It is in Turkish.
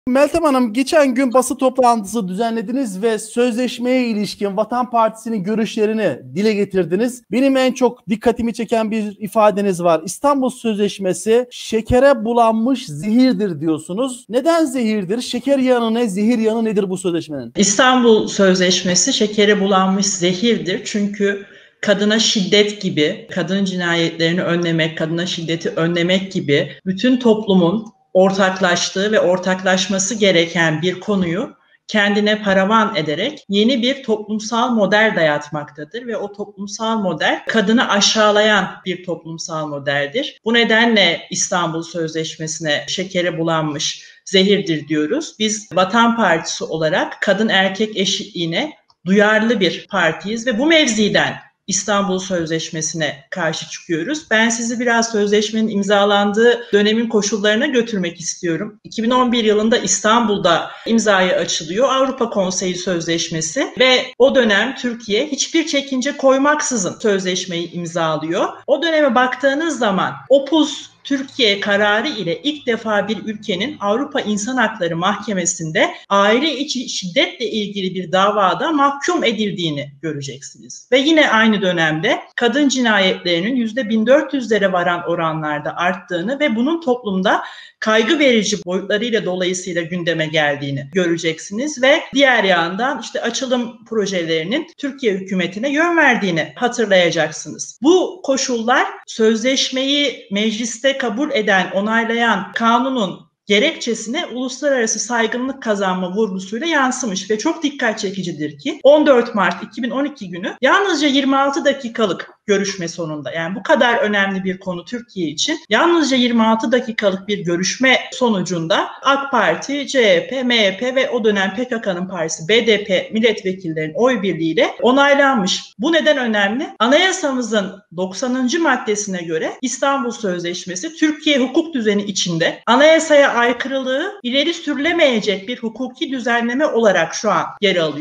Meltem Hanım, geçen gün basın toplantısı düzenlediniz ve sözleşmeye ilişkin Vatan Partisi'nin görüşlerini dile getirdiniz. Benim en çok dikkatimi çeken bir ifadeniz var. İstanbul Sözleşmesi şekere bulanmış zehirdir diyorsunuz. Neden zehirdir? Şeker yanı ne, zehir yanı nedir bu sözleşmenin? İstanbul Sözleşmesi şekere bulanmış zehirdir. Çünkü kadına şiddet gibi, kadın cinayetlerini önlemek, kadına şiddeti önlemek gibi bütün toplumun ortaklaştığı ve ortaklaşması gereken bir konuyu kendine paravan ederek yeni bir toplumsal model dayatmaktadır ve o toplumsal model kadını aşağılayan bir toplumsal modeldir. Bu nedenle İstanbul Sözleşmesi'ne şekere bulanmış zehirdir diyoruz. Biz Vatan Partisi olarak kadın erkek eşitliğine duyarlı bir partiyiz ve bu mevziden İstanbul Sözleşmesi'ne karşı çıkıyoruz. Ben sizi biraz sözleşmenin imzalandığı dönemin koşullarına götürmek istiyorum. 2011 yılında İstanbul'da imzaya açılıyor Avrupa Konseyi Sözleşmesi ve o dönem Türkiye hiçbir çekince koymaksızın sözleşmeyi imzalıyor. O döneme baktığınız zaman Opus Türkiye kararı ile ilk defa bir ülkenin Avrupa İnsan Hakları Mahkemesi'nde aile içi şiddetle ilgili bir davada mahkum edildiğini göreceksiniz. Ve yine aynı dönemde kadın cinayetlerinin %1400'lere varan oranlarda arttığını ve bunun toplumda kaygı verici boyutlarıyla dolayısıyla gündeme geldiğini göreceksiniz ve diğer yandan işte açılım projelerinin Türkiye hükümetine yön verdiğini hatırlayacaksınız. Bu koşullar sözleşmeyi mecliste kabul eden, onaylayan kanunun gerekçesine uluslararası saygınlık kazanma vurgusuyla yansımış ve çok dikkat çekicidir ki 14 Mart 2012 günü yalnızca 26 dakikalık görüşme sonunda, yani bu kadar önemli bir konu Türkiye için yalnızca 26 dakikalık bir görüşme sonucunda AK Parti, CHP, MHP ve o dönem PKK'nın partisi BDP milletvekillerinin oy birliğiyle onaylanmış. Bu neden önemli? Anayasamızın 90. maddesine göre İstanbul Sözleşmesi Türkiye hukuk düzeni içinde anayasaya aykırılığı ileri sürülemeyecek bir hukuki düzenleme olarak şu an yer alıyor.